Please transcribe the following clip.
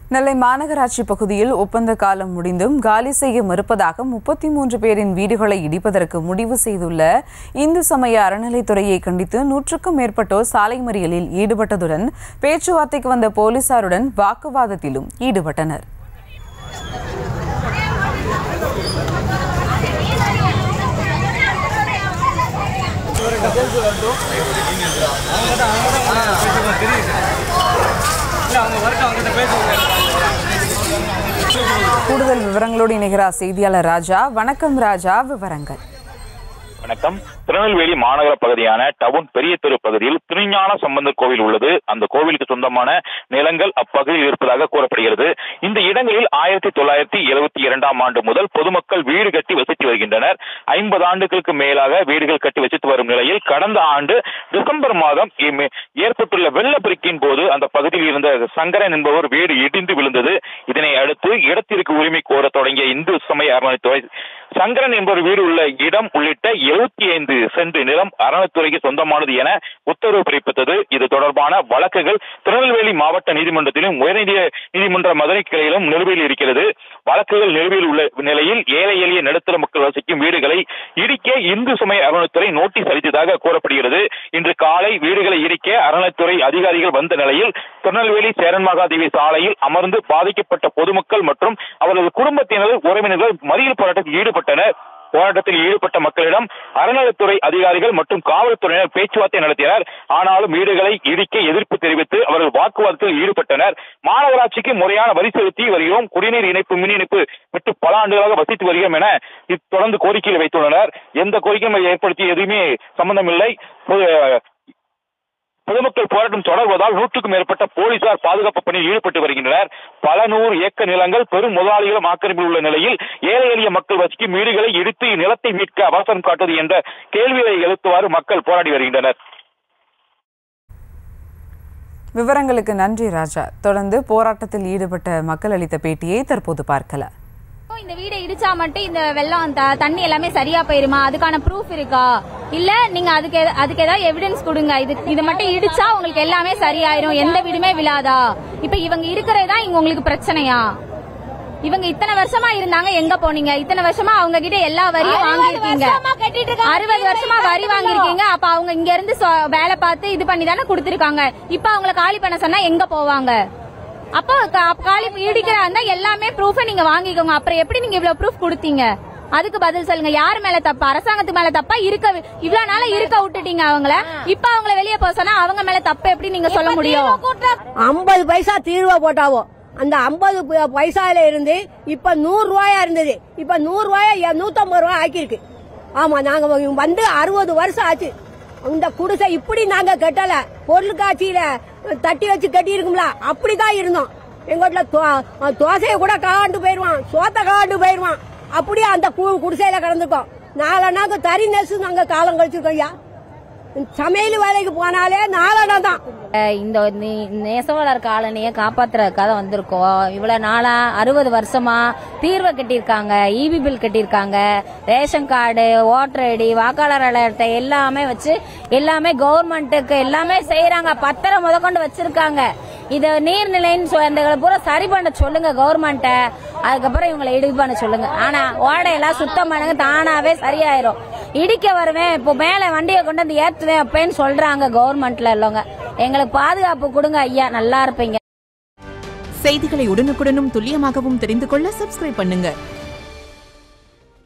நெல்லை மாநகராட்சி பகுதியில் ஒப்பந்த காலம் முடிந்தும் காலி செய்ய மறுப்பதாக 33 பேரின் வீடுகளை இடிப்பதற்கு முடிவு செய்துள்ள இந்து சமய அறநிலைத்துறையை கண்டித்து 100க்கும் மேற்பட்டோர் சாலை மறியலில் ஈடுபட்டதுடன் பேச்சுவார்த்தைக்கு வந்த போலீசாருடன் வாக்குவாதத்திலும் ஈடுபட்டனர். கூடுதல் விவரங்களோடு இணைகிறார் செய்தியாளர் ராஜா. வணக்கம் ராஜா, விவரங்கள். வணக்கம். திருநெல்வேலி மாநகர பகுதியான டவுன் பெரிய தெரு பகுதியில் திருஞான சம்பந்தர் கோவில் உள்ளது. அந்த கோவிலுக்கு சொந்தமான நிலங்கள் அப்பகுதியில் இருப்பதாக கூறப்படுகிறது. இந்த இடங்களில் 1972ஆம் ஆண்டு முதல் பொதுமக்கள் வீடு கட்டி வசித்து வருகின்றனர். 50 ஆண்டுகளுக்கு மேலாக வீடுகள் கட்டி வசித்து வரும் நிலையில் கடந்த ஆண்டு டிசம்பர் மாதம் ஏற்பட்டுள்ள வெள்ளப்பெருக்கின் போது அந்த பகுதியில் இருந்த சங்கரன் என்பவர் வீடு இடிந்து விழுந்தது. இதனை அடுத்து இடத்திற்கு உரிமை கோர தொடங்கிய இந்து சமய அறநிலைத்துறை சங்கரன் என்பவர் வீடு உள்ள இடம் உள்ளிட்ட 75 சென்ட் நிலம் அறநிலைத்துறைக்கு சொந்தமானது என உத்தரவு பிறப்பித்தது. இது தொடர்பான வழக்குகள் திருநெல்வேலி மாவட்ட நீதிமன்றத்திலும் உயர்நீதிமன்ற மதுரை கிளையிலும் நிலுவையில் இருக்கிறது. வழக்குகள் நிலுவையில் உள்ள நிலையில் ஏழை எளிய நடுத்தர மக்கள் வசிக்கும் வீடுகளை இடிக்க இந்து சமய அறநிலைத்துறை நோட்டீஸ் அளித்ததாக கூறப்படுகிறது. இன்று காலை வீடுகளை இடிக்க அறநிலைத்துறை அதிகாரிகள் வந்த நிலையில் திருநெல்வேலி சேரன்மகாதேவி சாலையில் அமர்ந்து பாதிக்கப்பட்ட பொதுமக்கள் மற்றும் அவரது குடும்பத்தினர் உறவினர்கள் மறியல் போராட்டத்தில் ஈடுபட்டனர். போராட்டத்தில் ஈடுபட்ட மக்களிடம் அறநிலைத்துறை அதிகாரிகள் மற்றும் காவல்துறையினர் பேச்சுவார்த்தை நடத்தினர். ஆனாலும் வீடுகளை இடிக்க எதிர்ப்பு தெரிவித்து அவர்கள் வாக்குவாதத்தில் ஈடுபட்டனர். மாநகராட்சிக்கு முறையான வரி செலுத்தி வருகிறோம், குடிநீர் இணைப்பு, மின் இணைப்பு பெற்று பல ஆண்டுகளாக வசித்து வருகிறோம் என தொடர்ந்து கோரிக்கையில் வைத்துள்ளனர். எந்த கோரிக்கையும் ஏற்படுத்திய எதுவுமே சம்பந்தமில்லை. பொதுமக்கள் போராட்டம் தொடர்வதால் 100க்கும் மேற்பட்ட போலீசார் பாதுகாப்பு பணியில் ஈடுபட்டு வருகின்றனர். பல 100 ஏக்கர் நிலங்கள் பெரும் முதலாளிகளும் ஆக்கிரமிப்பில் உள்ள நிலையில் ஏழை எளிய மக்கள் வசிக்கும் வீடுகளை இடித்து நிலத்தை மீட்க அவசரம் காட்டுவது என்ற கேள்வியை எழுத்துவாறு மக்கள் போராடி வருகின்றனர். விவரங்களுக்கு நன்றி ராஜா. தொடர்ந்து போராட்டத்தில் ஈடுபட்ட மக்கள் அளித்த பேட்டியை தற்போது பார்க்கலாம். இந்த வீடை இடிச்சா மட்டும் இந்த வெள்ளம் தண்ணி எல்லாமே சரியா போயிருமா? அதுக்கான ப்ரூஃப் இருக்கா? இல்ல நீங்க அதுக்கு ஏதாவது எவிடன்ஸ் கொடுங்க. இது மட்டும் இடிச்சா உங்களுக்கு எல்லாமே சரியாயிரும், எந்த வீடுமே விழாதா? இப்ப இவங்க இருக்கிறதா இங்க உங்களுக்கு பிரச்சனையா? இவங்க இத்தனை வருஷமா இருந்தாங்க, எங்க போனீங்க? இத்தனை வருஷமா அவங்க கிட்ட எல்லா வரியும் வாங்கிருக்கீங்க. 60 வருஷமா வரி வாங்கிருக்கீங்க. அப்ப அவங்க இங்க இருந்து வேலை பார்த்து இது பண்ணி தானே கொடுத்திருக்காங்க. இப்ப அவங்கள காலி பண்ண சொன்னா எங்க போவாங்க? அப்போ காலி இடிக்கிறா இருந்தா எல்லாமே ப்ரூஃபை நீங்க வாங்கிக்கோங்க. அப்புறம் எப்படி நீங்க இவ்வளவு ப்ரூஃப் கொடுத்தீங்க? அதுக்கு பதில் சொல்லுங்க. யாரு மேல தப்பா? அரசாங்கத்துக்கு மேல தப்பா? இவ்வளவு நாள இருக்க விட்டுட்டீங்க அவங்கள. இப்ப அவங்கள வெளியே போக சொன்னா அவங்க மேல தப்பு எப்படி நீங்க சொல்ல முடியும்? 50 பைசா தீர்வா போட்டாவோ அந்த 50 பைசால இருந்து இப்ப 100 ரூபாயா இருந்தது. இப்ப 100 ரூபாயா 150 ரூபாய் ஆக்கிருக்கு. ஆமா, நாங்க வந்து 60 வருஷம் ஆச்சு. இந்த குடிசை இப்படி நாங்க கட்டல. பொருளுக்காட்சியில தட்டி வச்சு கட்டி இருக்கும்ல, அப்படிதான் இருந்தோம். எங்க வீட்டுல தோசையை கூட காண்டு போயிருவான், சோத்த காண்டு போயிருவான். அப்படியே அந்த குடிசையில கிடந்துட்டோம். 4 நாங்க தறி நெசு நாங்க காலம் கழிச்சிருக்கோம். ஐயா, சமையல் வேலைக்கு போனாலே 4 தான். இந்த நெசவாளர் காலனியை காப்பாத்துறதுக்காக வந்திருக்கோம். இவ்வளவு நாளா 60 வருஷமா தீர்வை கட்டியிருக்காங்க, இபி பில் கட்டியிருக்காங்க, ரேஷன் கார்டு, ஓட்டர் ஐடி, வாக்காளர் அட்டை எல்லாமே வச்சு எல்லாமே கவர்மெண்ட்டுக்கு எல்லாமே செய்யறாங்க. பத்திரம் முதற்கொண்டு வச்சிருக்காங்க. இத நீர்நிலைன்னு பூரா சரி பண்ண சொல்லுங்க கவர்மெண்ட்ட. அதுக்கப்புறம் இவங்களை இது பண்ண சொல்லுங்க. ஆனா ஓடையெல்லாம் சுத்தம் பண்ணுங்க, தானாவே சரியாயிரும். இடிக்க வருவேன், இப்போ மேல வண்டியை கொண்டு வந்து ஏற்றுவேன் அப்பேன்னு சொல்றாங்க கவர்மெண்ட்ல உள்ளவங்க. எங்களுக்கு பாதுகாப்பு கொடுங்க ஐயா, நல்லா இருப்பீங்க. செய்திகளை உடனுக்குடனும் துல்லியமாகவும் தெரிந்து கொள்ள சப்ஸ்கிரைப் பண்ணுங்க.